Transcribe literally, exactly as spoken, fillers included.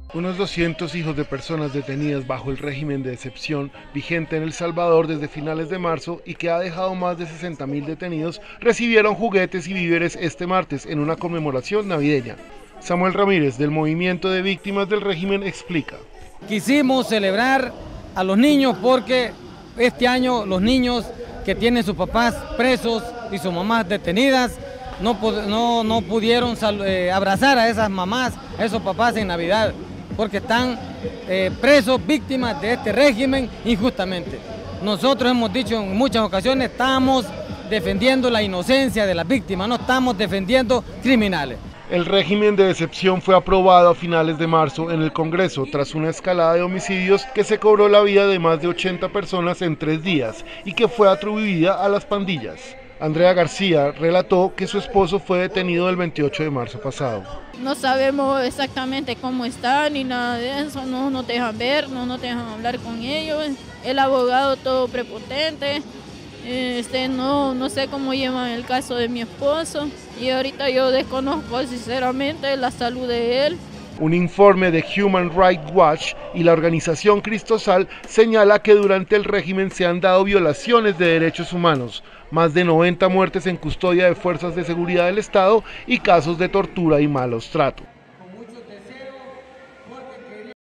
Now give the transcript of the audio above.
Unos doscientos hijos de personas detenidas bajo el régimen de excepción vigente en El Salvador desde finales de marzo y que ha dejado más de sesenta mil detenidos recibieron juguetes y víveres este martes en una conmemoración navideña. Samuel Ramírez, del Movimiento de Víctimas del Régimen, explica. Quisimos celebrar a los niños porque este año los niños que tienen sus papás presos y sus mamás detenidas no, no, no pudieron eh, abrazar a esas mamás, a esos papás en Navidad, porque están eh, presos, víctimas de este régimen injustamente. Nosotros hemos dicho en muchas ocasiones, estamos defendiendo la inocencia de las víctimas, no estamos defendiendo criminales. El régimen de excepción fue aprobado a finales de marzo en el Congreso tras una escalada de homicidios que se cobró la vida de más de ochenta personas en tres días y que fue atribuida a las pandillas. Andrea García relató que su esposo fue detenido el veintiocho de marzo pasado. No sabemos exactamente cómo está ni nada de eso, no nos dejan ver, no nos dejan hablar con ellos. El abogado todo prepotente, este, no, no sé cómo llevan el caso de mi esposo y ahorita yo desconozco sinceramente la salud de él. Un informe de Human Rights Watch y la organización Cristosal señala que durante el régimen se han dado violaciones de derechos humanos, más de noventa muertes en custodia de fuerzas de seguridad del Estado y casos de tortura y malos tratos.